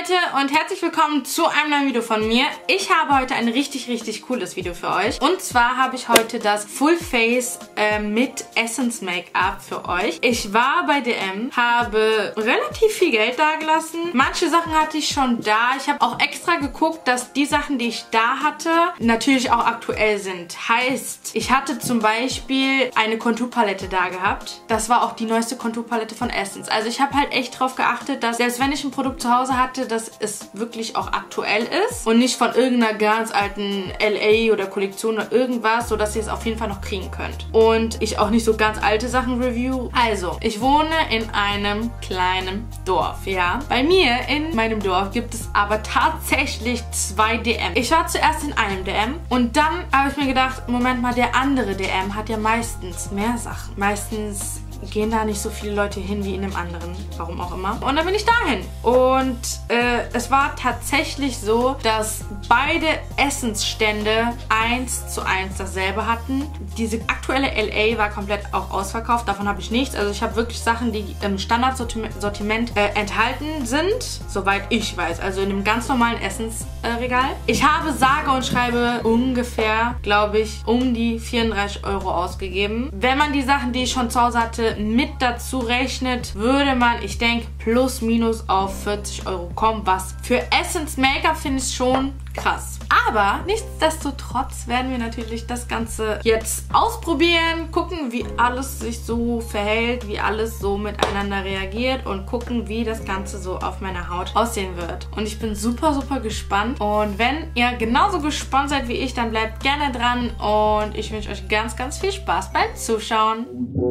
Leute und herzlich willkommen zu einem neuen Video von mir. Ich habe heute ein richtig cooles Video für euch. Und zwar habe ich heute das Full Face mit Essence Make-up für euch. Ich war bei DM, habe relativ viel Geld dagelassen. Manche Sachen hatte ich schon da. Ich habe auch extra geguckt, dass die Sachen, die ich da hatte, natürlich auch aktuell sind. Heißt, ich hatte zum Beispiel eine Konturpalette da gehabt. Das war auch die neueste Konturpalette von Essence. Also ich habe halt echt drauf geachtet, dass selbst wenn ich ein Produkt zu Hause hatte, dass es wirklich auch aktuell ist und nicht von irgendeiner ganz alten LA oder Kollektion oder irgendwas, sodass ihr es auf jeden Fall noch kriegen könnt. Und ich auch nicht so ganz alte Sachen review. Also, ich wohne in einem kleinen Dorf, ja. Bei mir in meinem Dorf gibt es aber tatsächlich 2 DM. Ich war zuerst in einem DM und dann habe ich mir gedacht, Moment mal, der andere DM hat ja meistens mehr Sachen. Meistens gehen da nicht so viele Leute hin wie in dem anderen. Warum auch immer. Und dann bin ich dahin. Und es war tatsächlich so, dass beide Essence-Stände 1:1 dasselbe hatten. Diese aktuelle LA war komplett auch ausverkauft. Davon habe ich nichts. Also ich habe wirklich Sachen, die im Standardsortiment enthalten sind. Soweit ich weiß. Also in einem ganz normalen Essence-Regal. Ich habe sage und schreibe ungefähr, glaube ich, um die 34 € ausgegeben. Wenn man die Sachen, die ich schon zu Hause hatte, mit dazu rechnet, würde man, ich denke, plus minus auf 40 € kommen, was für Essence Make-up finde ich schon krass. Aber nichtsdestotrotz werden wir natürlich das Ganze jetzt ausprobieren, gucken, wie alles sich so verhält, wie alles so miteinander reagiert und gucken, wie das Ganze so auf meiner Haut aussehen wird. Und ich bin super gespannt. Und wenn ihr genauso gespannt seid wie ich, dann bleibt gerne dran und ich wünsche euch ganz viel Spaß beim Zuschauen.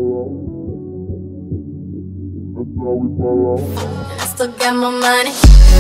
I still got my money.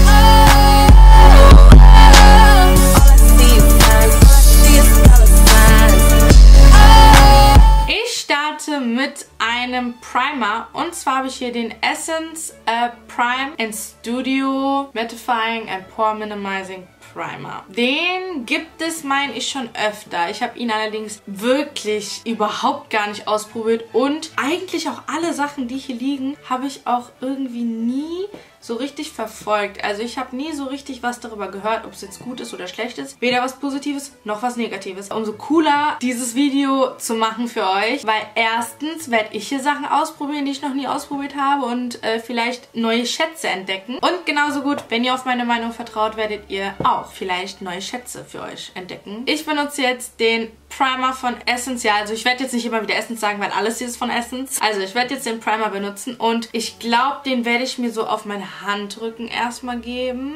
Ich starte mit einem Primer und zwar habe ich hier den Essence Prime and Studio Mattifying and Pore Minimizing Primer. Den gibt es, meine ich, schon öfter. Ich habe ihn allerdings wirklich überhaupt gar nicht ausprobiert und eigentlich auch alle Sachen, die hier liegen, habe ich auch irgendwie nie so richtig verfolgt. Also ich habe nie so richtig was darüber gehört, ob es jetzt gut ist oder schlecht ist. Weder was Positives noch was Negatives. Umso cooler, dieses Video zu machen für euch, weil erstens werde ich hier Sachen ausprobieren, die ich noch nie ausprobiert habe und vielleicht neue Schätze entdecken. Und genauso gut, wenn ihr auf meine Meinung vertraut, werdet ihr auch vielleicht neue Schätze für euch entdecken. Ich benutze jetzt den Primer von Essence. Ja, also ich werde jetzt nicht immer wieder Essence sagen, weil alles hier ist von Essence. Also ich werde jetzt den Primer benutzen und ich glaube, den werde ich mir so auf meine Handrücken erstmal geben.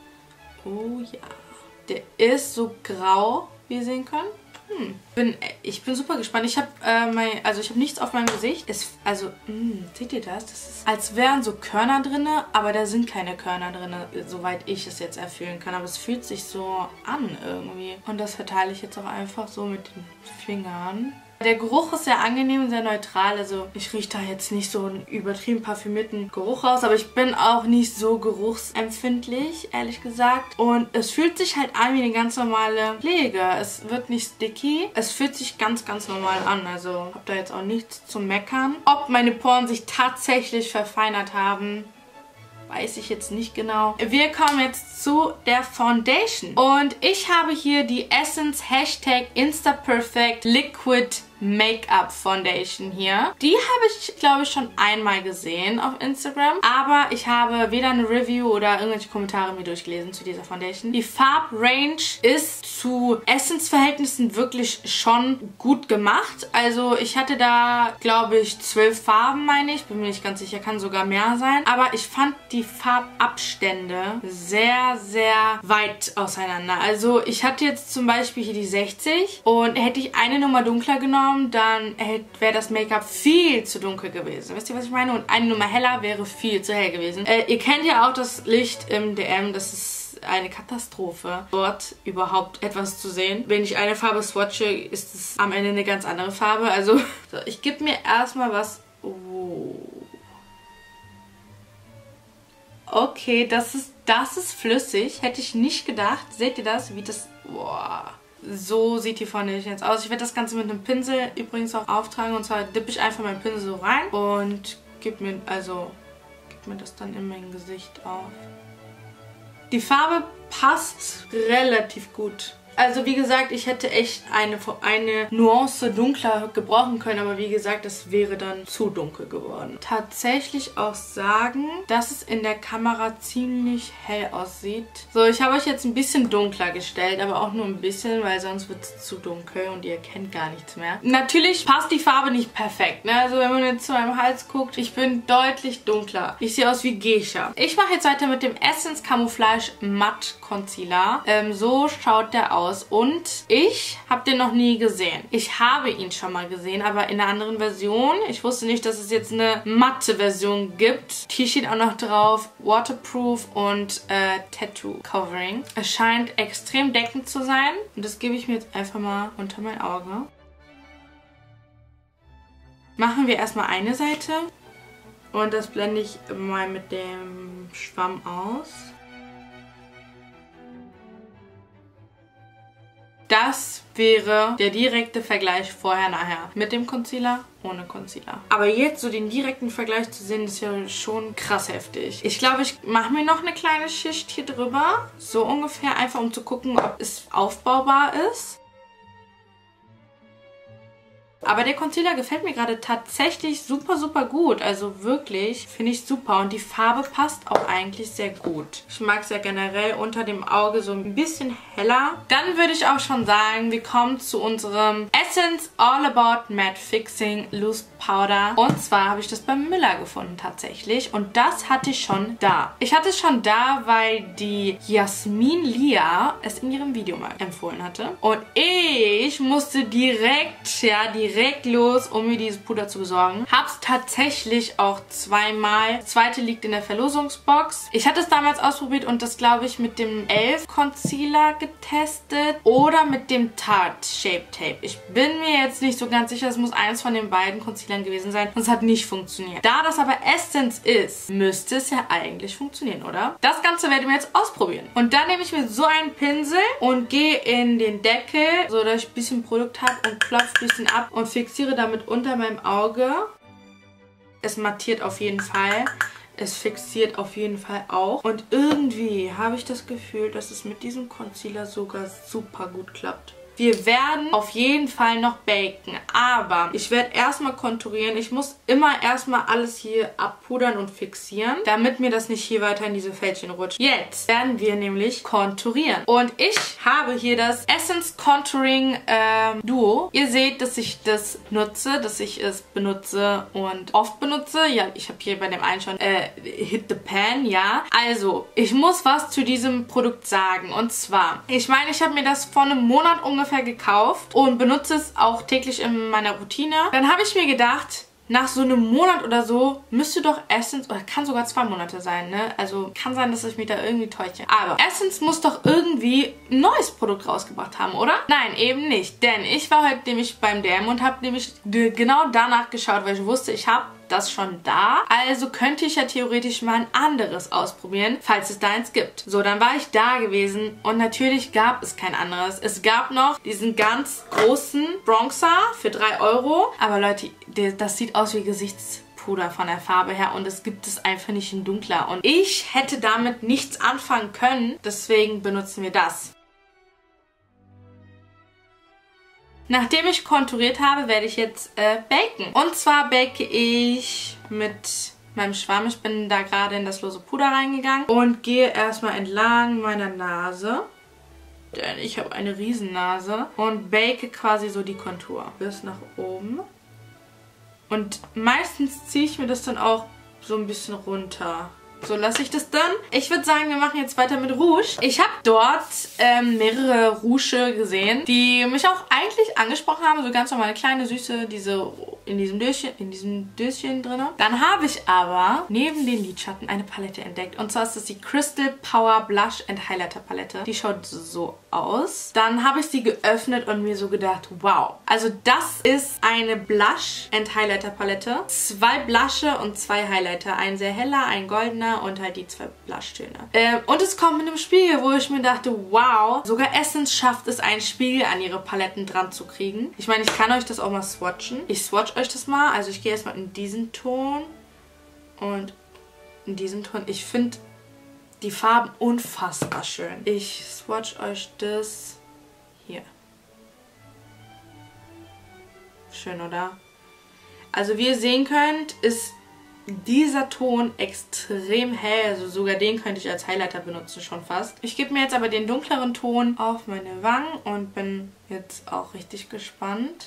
Oh ja. Der ist so grau, wie ihr sehen könnt. Ich bin super gespannt. Ich habe ich habe nichts auf meinem Gesicht. Seht ihr das? Das ist, als wären so Körner drin, aber da sind keine Körner drin, soweit ich es jetzt erfüllen kann. Aber es fühlt sich so an irgendwie. Und das verteile ich jetzt auch einfach so mit den Fingern. Der Geruch ist sehr angenehm und sehr neutral, also ich rieche da jetzt nicht so einen übertrieben parfümierten Geruch raus, aber ich bin auch nicht so geruchsempfindlich, ehrlich gesagt. Und es fühlt sich halt an wie eine ganz normale Pflege. Es wird nicht sticky, es fühlt sich ganz normal an, also habe da jetzt auch nichts zu meckern. Ob meine Poren sich tatsächlich verfeinert haben, weiß ich jetzt nicht genau. Wir kommen jetzt zu der Foundation. Und ich habe hier die Essence #InstaPerfect Liquid Make-up Foundation hier. Die habe ich, glaube ich, schon einmal gesehen auf Instagram. Aber ich habe weder eine Review oder irgendwelche Kommentare mir durchgelesen zu dieser Foundation. Die Farbrange ist zu Essence-Verhältnissen wirklich schon gut gemacht. Also ich hatte da, glaube ich, 12 Farben, meine ich. Bin mir nicht ganz sicher, kann sogar mehr sein. Aber ich fand die Farbabstände sehr weit auseinander. Also ich hatte jetzt zum Beispiel hier die 60 und hätte ich eine Nummer dunkler genommen, dann wäre das Make-up viel zu dunkel gewesen. Wisst ihr, was ich meine? Und eine Nummer heller wäre viel zu hell gewesen. Ihr kennt ja auch das Licht im DM, das ist eine Katastrophe, dort überhaupt etwas zu sehen. Wenn ich eine Farbe swatche, ist es am Ende eine ganz andere Farbe. Also, so, ich gebe mir erstmal was... Oh. Okay, das ist flüssig. Hätte ich nicht gedacht. Seht ihr das? Wie das... Boah. So sieht die Foundation jetzt aus. Ich werde das Ganze mit einem Pinsel übrigens auch auftragen. Und zwar dippe ich einfach meinen Pinsel so rein und gebe mir das dann in mein Gesicht auf. Die Farbe passt relativ gut. Also wie gesagt, ich hätte echt eine Nuance dunkler gebrauchen können, aber wie gesagt, das wäre dann zu dunkel geworden. Tatsächlich auch sagen, dass es in der Kamera ziemlich hell aussieht. So, ich habe euch jetzt ein bisschen dunkler gestellt, aber auch nur ein bisschen, weil sonst wird es zu dunkel und ihr erkennt gar nichts mehr. Natürlich passt die Farbe nicht perfekt, ne? Also wenn man jetzt zu meinem Hals guckt, ich bin deutlich dunkler. Ich sehe aus wie Geisha. Ich mache jetzt weiter mit dem Essence Camouflage Matte Concealer. So schaut der aus. Und ich habe den noch nie gesehen. Ich habe ihn schon mal gesehen, aber in einer anderen Version. Ich wusste nicht, dass es jetzt eine matte Version gibt. Hier steht auch noch drauf Waterproof und Tattoo Covering. Es scheint extrem deckend zu sein. Und das gebe ich mir jetzt einfach mal unter mein Auge. Machen wir erstmal eine Seite. Und das blende ich mal mit dem Schwamm aus. Das wäre der direkte Vergleich vorher-nachher. Mit dem Concealer, ohne Concealer. Aber jetzt so den direkten Vergleich zu sehen, ist ja schon krass heftig. Ich glaube, ich mache mir noch eine kleine Schicht hier drüber. So ungefähr, einfach um zu gucken, ob es aufbaubar ist. Aber der Concealer gefällt mir gerade tatsächlich super, super gut. Also wirklich, finde ich super. Und die Farbe passt auch eigentlich sehr gut. Ich mag es ja generell unter dem Auge so ein bisschen heller. Dann würde ich auch schon sagen, wir kommen zu unserem Essence All About Matte Fixing Loose Powder. Und zwar habe ich das bei Müller gefunden tatsächlich. Und das hatte ich schon da. Ich hatte es schon da, weil die Jasmin Lia es in ihrem Video mal empfohlen hatte. Und ich musste direkt los, um mir dieses Puder zu besorgen. Hab's tatsächlich auch zweimal. Das zweite liegt in der Verlosungsbox. Ich hatte es damals ausprobiert und das, glaube ich, mit dem Elf Concealer getestet oder mit dem Tarte Shape Tape. Ich bin mir jetzt nicht so ganz sicher. Es muss eins von den beiden Concealern gewesen sein. Und es hat nicht funktioniert. Da das aber Essence ist, müsste es ja eigentlich funktionieren, oder? Das Ganze werden wir jetzt ausprobieren. Und dann nehme ich mir so einen Pinsel und gehe in den Deckel, so dass ich ein bisschen Produkt habe und klopfe ein bisschen ab und fixiere damit unter meinem Auge. Es mattiert auf jeden Fall. Es fixiert auf jeden Fall auch. Und irgendwie habe ich das Gefühl, dass es mit diesem Concealer sogar super gut klappt. Wir werden auf jeden Fall noch baken, aber ich werde erstmal konturieren. Ich muss immer erstmal alles hier abpudern und fixieren, damit mir das nicht hier weiter in diese Fältchen rutscht. Jetzt werden wir nämlich konturieren. Und ich habe hier das Essence Contouring Duo. Ihr seht, dass ich das nutze, dass ich es benutze und oft benutze. Ja, ich habe hier bei dem einen schon Hit the Pan, ja. Also, ich muss was zu diesem Produkt sagen. Und zwar, ich meine, ich habe mir das vor einem Monat ungefähr gekauft und benutze es auch täglich in meiner Routine. Dann habe ich mir gedacht, nach so einem Monat oder so müsste doch Essence, oder kann sogar 2 Monate sein, ne? Also kann sein, dass ich mich da irgendwie täusche. Aber Essence muss doch irgendwie ein neues Produkt rausgebracht haben, oder? Nein, eben nicht. Denn ich war heute nämlich beim DM und habe nämlich genau danach geschaut, weil ich wusste, ich habe das schon da. Also könnte ich ja theoretisch mal ein anderes ausprobieren, falls es da eins gibt. So, dann war ich da gewesen und natürlich gab es kein anderes. Es gab noch diesen ganz großen Bronzer für 3 €. Aber Leute, das sieht aus wie Gesichtspuder von der Farbe her und es gibt es einfach nicht in dunkler. Und ich hätte damit nichts anfangen können, deswegen benutzen wir das. Nachdem ich konturiert habe, werde ich jetzt baken. Und zwar bake ich mit meinem Schwamm. Ich bin da gerade in das lose Puder reingegangen und gehe erstmal entlang meiner Nase. Denn ich habe eine Riesennase. Und bake quasi so die Kontur bis nach oben. Und meistens ziehe ich mir das dann auch so ein bisschen runter. So lasse ich das dann. Ich würde sagen, wir machen jetzt weiter mit Rouge. Ich habe dort mehrere Rouge gesehen, die mich auch eigentlich angesprochen haben. So ganz normale kleine, süße, diese in diesem Döschen drin. Dann habe ich aber neben den Lidschatten eine Palette entdeckt. Und zwar ist das die Crystal Power Blush and Highlighter Palette. Die schaut so aus. Dann habe ich sie geöffnet und mir so gedacht, wow. Also das ist eine Blush and Highlighter Palette. 2 Blushe und 2 Highlighter. Ein sehr heller, ein goldener und halt die 2 Blushtöne. Und es kommt mit einem Spiegel, wo ich mir dachte, wow. Sogar Essence schafft es, einen Spiegel an ihre Paletten dran zu kriegen. Ich meine, ich kann euch das auch mal swatchen. Ich swatch euch das mal. Also ich gehe erstmal in diesen Ton und in diesen Ton. Ich finde, die Farben unfassbar schön. Ich swatch euch das hier. Schön, oder? Also wie ihr sehen könnt, ist dieser Ton extrem hell. Also sogar den könnte ich als Highlighter benutzen schon fast. Ich gebe mir jetzt aber den dunkleren Ton auf meine Wangen und bin jetzt auch richtig gespannt.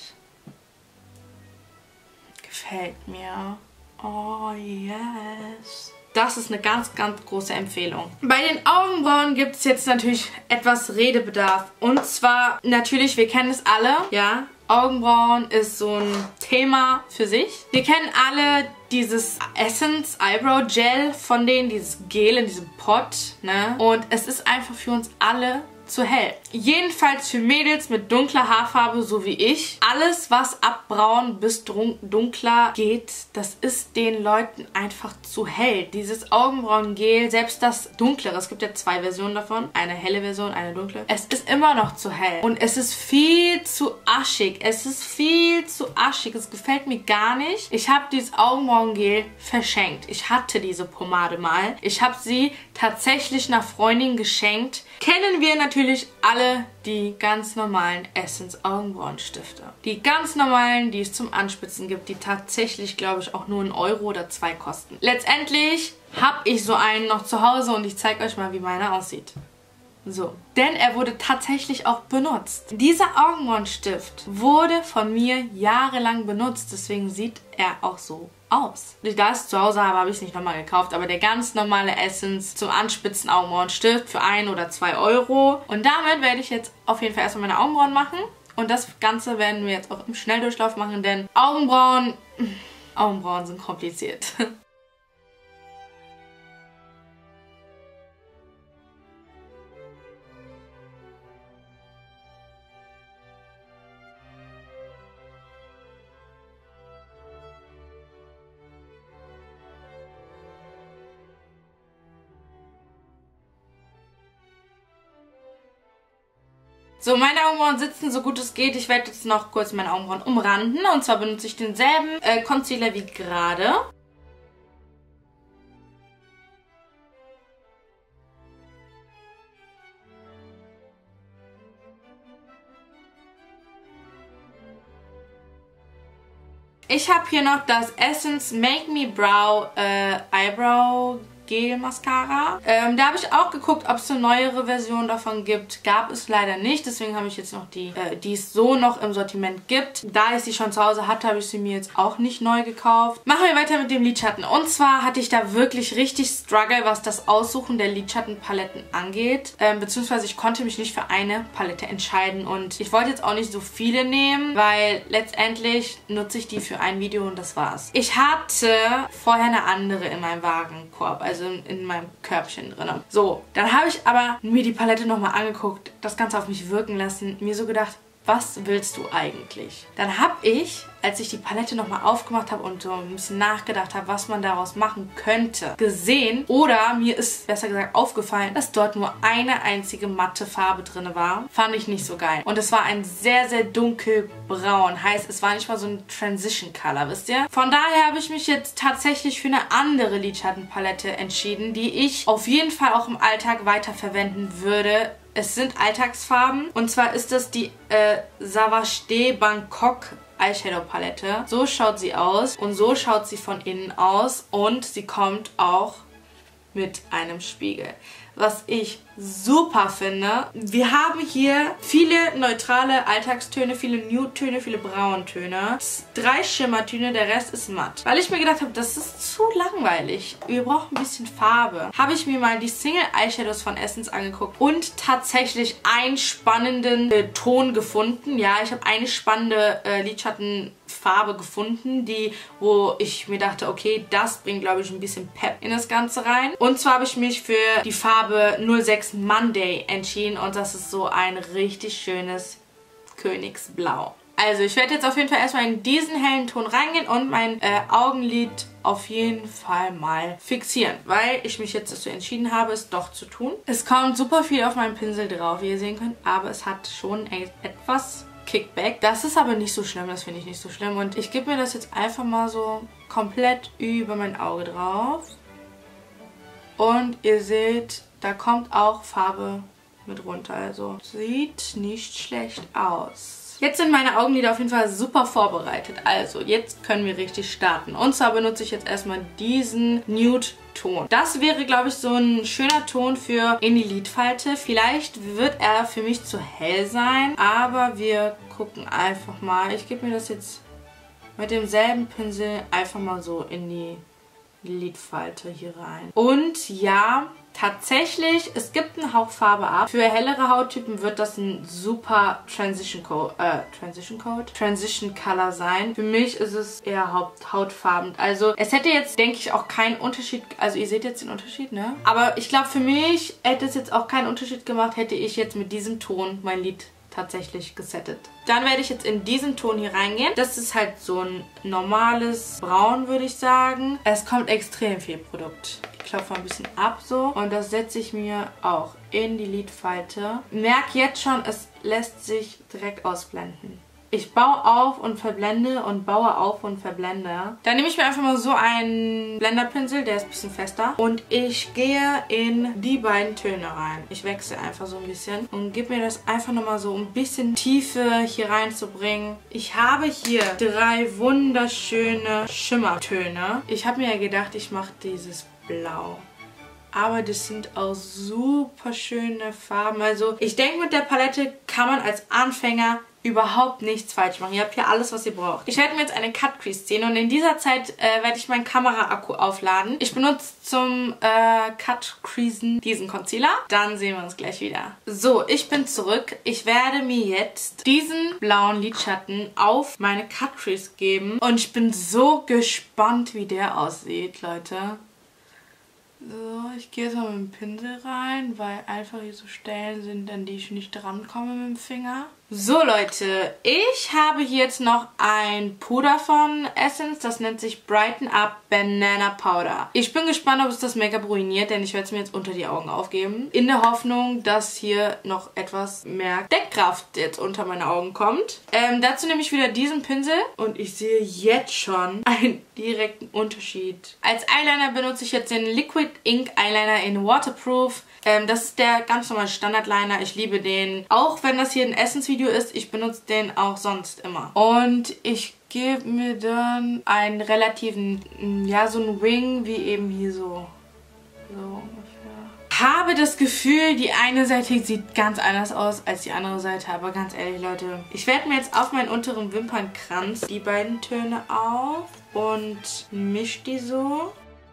Gefällt mir. Oh yes. Das ist eine ganz, ganz große Empfehlung. Bei den Augenbrauen gibt es jetzt natürlich etwas Redebedarf. Und zwar, natürlich, wir kennen es alle, ja. Augenbrauen ist so ein Thema für sich. Wir kennen alle dieses Essence Eyebrow Gel von denen, dieses Gel in diesem Pot, ne? Und es ist einfach für uns alle zu hell. Jedenfalls für Mädels mit dunkler Haarfarbe, so wie ich. Alles, was ab braun bis dunkler geht, das ist den Leuten einfach zu hell. Dieses Augenbrauengel, selbst das dunklere, es gibt ja 2 Versionen davon. Eine helle Version, eine dunkle. Es ist immer noch zu hell. Und es ist viel zu aschig. Es ist viel zu aschig. Es gefällt mir gar nicht. Ich habe dieses Augenbrauengel verschenkt. Ich hatte diese Pomade mal. Ich habe sie tatsächlich einer Freundin geschenkt. Kennen wir natürlich alle die ganz normalen Essence Augenbrauenstifte. Die ganz normalen, die es zum Anspitzen gibt, die tatsächlich, glaube ich, auch nur 1 Euro oder 2 kosten. Letztendlich habe ich so einen noch zu Hause und ich zeige euch mal, wie meiner aussieht. So. Denn er wurde tatsächlich auch benutzt. Dieser Augenbrauenstift wurde von mir jahrelang benutzt, deswegen sieht er auch so aus. Da ich es zu Hause habe, habe ich es nicht nochmal gekauft, aber der ganz normale Essence zum Anspitzen Augenbrauenstift für 1 oder 2 Euro. Und damit werde ich jetzt auf jeden Fall erstmal meine Augenbrauen machen. Und das Ganze werden wir jetzt auch im Schnelldurchlauf machen, denn Augenbrauen sind kompliziert. So, meine Augenbrauen sitzen so gut es geht. Ich werde jetzt noch kurz meine Augenbrauen umranden. Und zwar benutze ich denselben Concealer wie gerade. Ich habe hier noch das Essence Make Me Brow Eyebrow Gel Mascara. Da habe ich auch geguckt, ob es eine neuere Version davon gibt. Gab es leider nicht. Deswegen habe ich jetzt noch die es so noch im Sortiment gibt. Da ich sie schon zu Hause hatte, habe ich sie mir jetzt auch nicht neu gekauft. Machen wir weiter mit dem Lidschatten. Und zwar hatte ich da wirklich richtig Struggle, was das Aussuchen der Lidschattenpaletten angeht. Beziehungsweise ich konnte mich nicht für eine Palette entscheiden. Und ich wollte jetzt auch nicht so viele nehmen, weil letztendlich nutze ich die für ein Video und das war's. Ich hatte vorher eine andere in meinem Warenkorb. Also in meinem Körbchen drin. So, dann habe ich aber mir die Palette nochmal angeguckt, das Ganze auf mich wirken lassen, mir so gedacht, was willst du eigentlich? Dann habe ich, als ich die Palette nochmal aufgemacht habe und so ein bisschen nachgedacht habe, was man daraus machen könnte, gesehen oder mir ist besser gesagt aufgefallen, dass dort nur eine einzige matte Farbe drin war. Fand ich nicht so geil. Und es war ein sehr, sehr dunkelbraun. Heißt, es war nicht mal so ein Transition Color, wisst ihr? Von daher habe ich mich jetzt tatsächlich für eine andere Lidschattenpalette entschieden, die ich auf jeden Fall auch im Alltag weiterverwenden würde. Es sind Alltagsfarben und zwar ist das die Savage Bangkok Eyeshadow Palette. So schaut sie aus und so schaut sie von innen aus und sie kommt auch mit einem Spiegel. Was ich super finde. Wir haben hier viele neutrale Alltagstöne, viele Nude-Töne, viele Brauntöne. 3 Schimmertöne, der Rest ist matt. Weil ich mir gedacht habe, das ist zu langweilig. Wir brauchen ein bisschen Farbe. Habe ich mir mal die Single Eyeshadows von Essence angeguckt und tatsächlich einen spannenden Ton gefunden. Ja, ich habe eine spannende Lidschattenfarbe gefunden, wo ich mir dachte, okay, das bringt, glaube ich, ein bisschen Pep in das Ganze rein. Und zwar habe ich mich für die Farbe 06 Monday entschieden und das ist so ein richtig schönes Königsblau. Also ich werde jetzt auf jeden Fall erstmal in diesen hellen Ton reingehen und mein Augenlid auf jeden Fall mal fixieren, weil ich mich jetzt dazu entschieden habe, es doch zu tun. Es kommt super viel auf meinen Pinsel drauf, wie ihr sehen könnt, aber es hat schon etwas Kickback. Das ist aber nicht so schlimm, das finde ich nicht so schlimm und ich gebe mir das jetzt einfach mal so komplett über mein Auge drauf. Und ihr seht, da kommt auch Farbe mit runter. Also sieht nicht schlecht aus. Jetzt sind meine Augenlider auf jeden Fall super vorbereitet. Also jetzt können wir richtig starten. Und zwar benutze ich jetzt erstmal diesen Nude-Ton. Das wäre, glaube ich, so ein schöner Ton für in die Lidfalte. Vielleicht wird er für mich zu hell sein, aber wir gucken einfach mal. Ich gebe mir das jetzt mit demselben Pinsel einfach mal so in die Lidfalte hier rein. Und ja, tatsächlich, es gibt einen Hauch Farbe ab. Für hellere Hauttypen wird das ein super Transition Color sein. Für mich ist es eher hautfarben. Also es hätte jetzt, denke ich, auch keinen Unterschied, also ihr seht jetzt den Unterschied, ne? Aber ich glaube, für mich hätte es jetzt auch keinen Unterschied gemacht, hätte ich jetzt mit diesem Ton mein Lid tatsächlich gesettet. Dann werde ich jetzt in diesen Ton hier reingehen. Das ist halt so ein normales Braun, würde ich sagen. Es kommt extrem viel Produkt. Ich klopfe ein bisschen ab so. Und das setze ich mir auch in die Lidfalte. Merk jetzt schon, es lässt sich direkt ausblenden. Ich baue auf und verblende und baue auf und verblende. Dann nehme ich mir einfach mal so einen Blenderpinsel, der ist ein bisschen fester. Und ich gehe in die beiden Töne rein. Ich wechsle einfach so ein bisschen und gebe mir das einfach nochmal so ein bisschen Tiefe hier reinzubringen. Ich habe hier 3 wunderschöne Schimmertöne. Ich habe mir ja gedacht, ich mache dieses Blau. Aber das sind auch super schöne Farben. Also ich denke, mit der Palette kann man als Anfänger überhaupt nichts falsch machen. Ihr habt hier alles, was ihr braucht. Ich werde mir jetzt eine Cut Crease ziehen und in dieser Zeit werde ich meinen Kamera-Akku aufladen. Ich benutze zum Cut Creasen diesen Concealer. Dann sehen wir uns gleich wieder. So, ich bin zurück. Ich werde mir jetzt diesen blauen Lidschatten auf meine Cut Crease geben. Und ich bin so gespannt, wie der aussieht, Leute. So, ich gehe jetzt mal mit dem Pinsel rein, weil einfach hier so Stellen sind, an die ich nicht drankomme mit dem Finger. So Leute, ich habe hier jetzt noch ein Puder von Essence, das nennt sich Brighten Up Banana Powder. Ich bin gespannt, ob es das Make-up ruiniert, denn ich werde es mir jetzt unter die Augen aufgeben. In der Hoffnung, dass hier noch etwas mehr Deckkraft jetzt unter meine Augen kommt. Dazu nehme ich wieder diesen Pinsel und ich sehe jetzt schon einen direkten Unterschied. Als Eyeliner benutze ich jetzt den Liquid Ink Eyeliner in Waterproof. Das ist der ganz normale Standardliner. Ich liebe den. Auch wenn das hier ein Essence-Video ist, ich benutze den auch sonst immer. Und ich gebe mir dann einen relativen, ja, so einen Wing, wie eben hier so. So ungefähr. Habe das Gefühl, die eine Seite sieht ganz anders aus als die andere Seite. Aber ganz ehrlich, Leute, ich werde mir jetzt auf meinen unteren Wimpernkranz die beiden Töne auf und mische die so.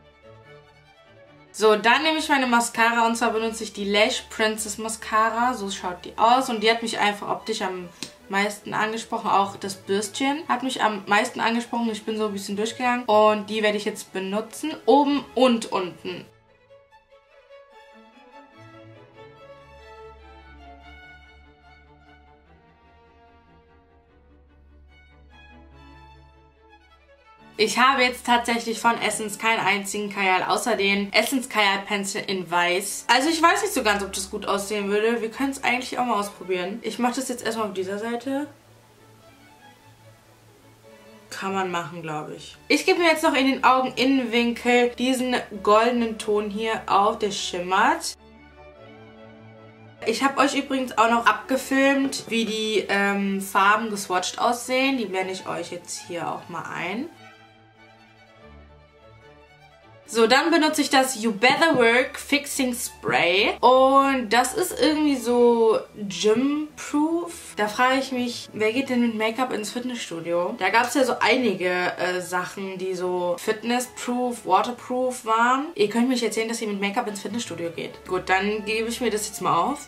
So, dann nehme ich meine Mascara und zwar benutze ich die Lash Princess Mascara. So schaut die aus und die hat mich einfach optisch am meisten angesprochen. Auch das Bürstchen hat mich am meisten angesprochen. Ich bin so ein bisschen durchgegangen und die werde ich jetzt benutzen. Oben und unten. Ich habe jetzt tatsächlich von Essence keinen einzigen Kajal, außer den Essence Kajal Pencil in Weiß. Also ich weiß nicht so ganz, ob das gut aussehen würde. Wir können es eigentlich auch mal ausprobieren. Ich mache das jetzt erstmal auf dieser Seite. Kann man machen, glaube ich. Ich gebe mir jetzt noch in den Augeninnenwinkel diesen goldenen Ton hier auf, der schimmert. Ich habe euch übrigens auch noch abgefilmt, wie die Farben geswatcht aussehen. Die blende ich euch jetzt hier auch mal ein. So, dann benutze ich das You Better Work Fixing Spray. Und das ist irgendwie so Gym-proof. Da frage ich mich, wer geht denn mit Make-up ins Fitnessstudio? Da gab es ja so einige Sachen, die so Fitness-proof, waterproof waren. Ihr könnt mich erzählen, dass ihr mit Make-up ins Fitnessstudio geht. Gut, dann gebe ich mir das jetzt mal auf.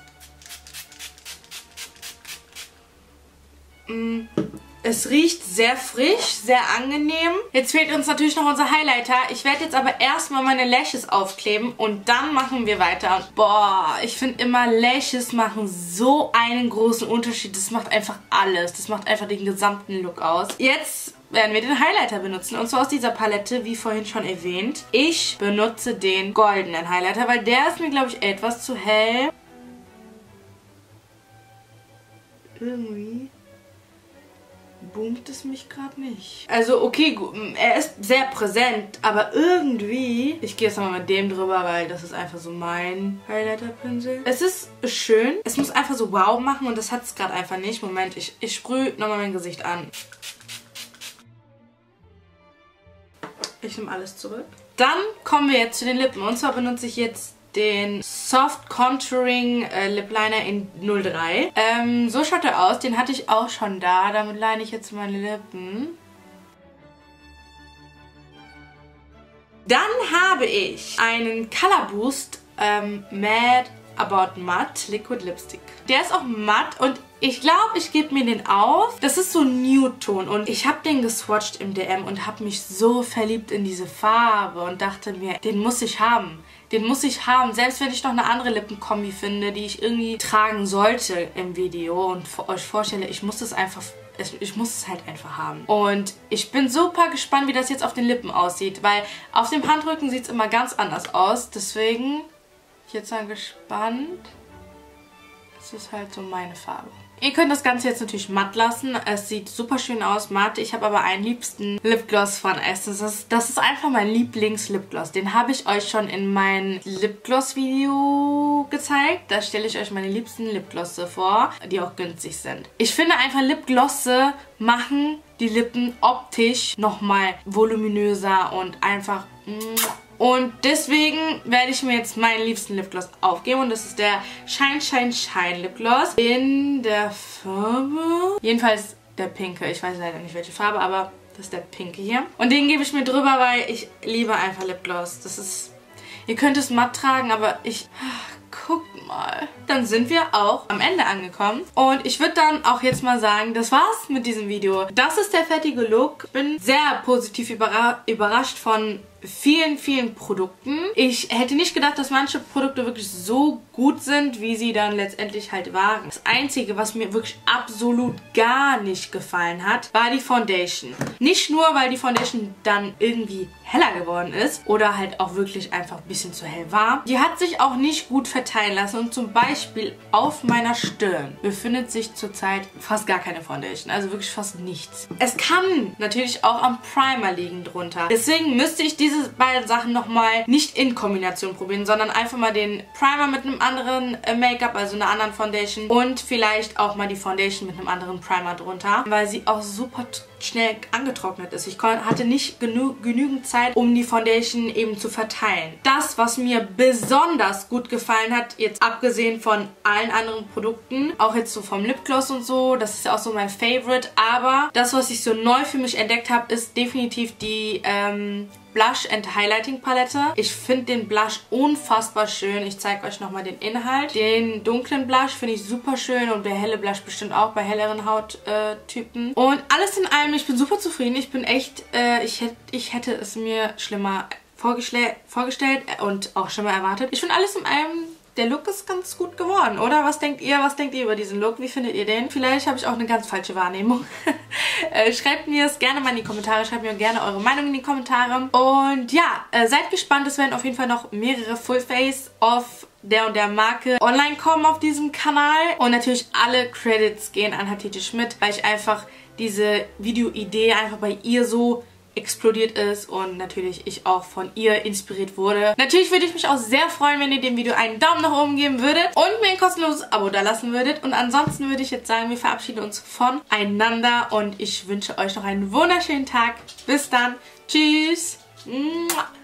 Es riecht sehr frisch, sehr angenehm. Jetzt fehlt uns natürlich noch unser Highlighter. Ich werde jetzt aber erstmal meine Lashes aufkleben und dann machen wir weiter. Und boah, ich finde immer Lashes machen so einen großen Unterschied. Das macht einfach alles. Das macht einfach den gesamten Look aus. Jetzt werden wir den Highlighter benutzen. Und zwar aus dieser Palette, wie vorhin schon erwähnt. Ich benutze den goldenen Highlighter, weil der ist mir, glaube ich, etwas zu hell. Irgendwie boomt es mich gerade nicht. Also okay, er ist sehr präsent, aber irgendwie... Ich gehe jetzt nochmal mit dem drüber, weil das ist einfach so mein Highlighter-Pinsel. Es ist schön. Es muss einfach so wow machen und das hat es gerade einfach nicht. Moment, ich sprühe nochmal mein Gesicht an. Ich nehme alles zurück. Dann kommen wir jetzt zu den Lippen. Und zwar benutze ich jetzt den Soft Contouring Lip Liner in 03. So schaut er aus. Den hatte ich auch schon da. Damit line ich jetzt meine Lippen. Dann habe ich einen Color Boost Mad About Matte Liquid Lipstick. Der ist auch matt und ich glaube, ich gebe mir den auf. Das ist so ein Nude-Ton und ich habe den geswatcht im DM und habe mich so verliebt in diese Farbe und dachte mir, den muss ich haben. Den muss ich haben, selbst wenn ich noch eine andere Lippenkombi finde, die ich irgendwie tragen sollte im Video und euch vorstelle, ich muss es halt einfach haben. Und ich bin super gespannt, wie das jetzt auf den Lippen aussieht, weil auf dem Handrücken sieht es immer ganz anders aus. Deswegen, ich jetzt mal gespannt. Das ist halt so meine Farbe. Ihr könnt das Ganze jetzt natürlich matt lassen. Es sieht super schön aus, matt. Ich habe aber einen liebsten Lipgloss von Essence. Das ist einfach mein Lieblings-Lipgloss. Den habe ich euch schon in meinem Lipgloss-Video gezeigt. Da stelle ich euch meine liebsten Lipglosse vor, die auch günstig sind. Ich finde einfach, Lipglosse machen die Lippen optisch nochmal voluminöser und einfach... Und deswegen werde ich mir jetzt meinen liebsten Lipgloss aufgeben. Und das ist der Shine Shine Shine Lipgloss in der Farbe... Jedenfalls der pinke. Ich weiß leider nicht, welche Farbe, aber das ist der pinke hier. Und den gebe ich mir drüber, weil ich liebe einfach Lipgloss. Das ist... Ihr könnt es matt tragen, aber ich... Guckt mal. Dann sind wir auch am Ende angekommen. Und ich würde dann auch jetzt mal sagen, das war's mit diesem Video. Das ist der fertige Look. Ich bin sehr positiv überrascht von vielen, vielen Produkten. Ich hätte nicht gedacht, dass manche Produkte wirklich so gut sind, wie sie dann letztendlich halt waren. Das Einzige, was mir wirklich absolut gar nicht gefallen hat, war die Foundation. Nicht nur, weil die Foundation dann irgendwie heller geworden ist oder halt auch wirklich einfach ein bisschen zu hell war. Die hat sich auch nicht gut verteilen lassen und zum Beispiel auf meiner Stirn befindet sich zurzeit fast gar keine Foundation. Also wirklich fast nichts. Es kann natürlich auch am Primer liegen drunter. Deswegen müsste ich diese beiden Sachen nochmal nicht in Kombination probieren, sondern einfach mal den Primer mit einem anderen Make-up, also einer anderen Foundation und vielleicht auch mal die Foundation mit einem anderen Primer drunter, weil sie auch super schnell angetrocknet ist. Ich hatte nicht genügend Zeit, um die Foundation eben zu verteilen. Das, was mir besonders gut gefallen hat, jetzt abgesehen von allen anderen Produkten, auch jetzt so vom Lipgloss und so, das ist ja auch so mein Favorite, aber das, was ich so neu für mich entdeckt habe, ist definitiv die Blush and Highlighting Palette. Ich finde den Blush unfassbar schön. Ich zeige euch nochmal den Inhalt. Den dunklen Blush finde ich super schön und der helle Blush bestimmt auch bei helleren Hauttypen. Und alles in allem, ich bin super zufrieden. Ich bin echt, ich hätte es mir schlimmer vorgestellt und auch schlimmer erwartet. Ich finde alles in allem... Der Look ist ganz gut geworden, oder? Was denkt ihr? Was denkt ihr über diesen Look? Wie findet ihr den? Vielleicht habe ich auch eine ganz falsche Wahrnehmung. Schreibt mir es gerne mal in die Kommentare. Schreibt mir gerne eure Meinung in die Kommentare. Und ja, seid gespannt. Es werden auf jeden Fall noch mehrere Full-Face of der und der Marke online kommen auf diesem Kanal. Und natürlich alle Credits gehen an Hatice Schmidt, weil ich einfach diese Videoidee einfach bei ihr so explodiert ist und natürlich ich auch von ihr inspiriert wurde. Natürlich würde ich mich auch sehr freuen, wenn ihr dem Video einen Daumen nach oben geben würdet und mir ein kostenloses Abo da lassen würdet. Und ansonsten würde ich jetzt sagen, wir verabschieden uns voneinander und ich wünsche euch noch einen wunderschönen Tag. Bis dann. Tschüss.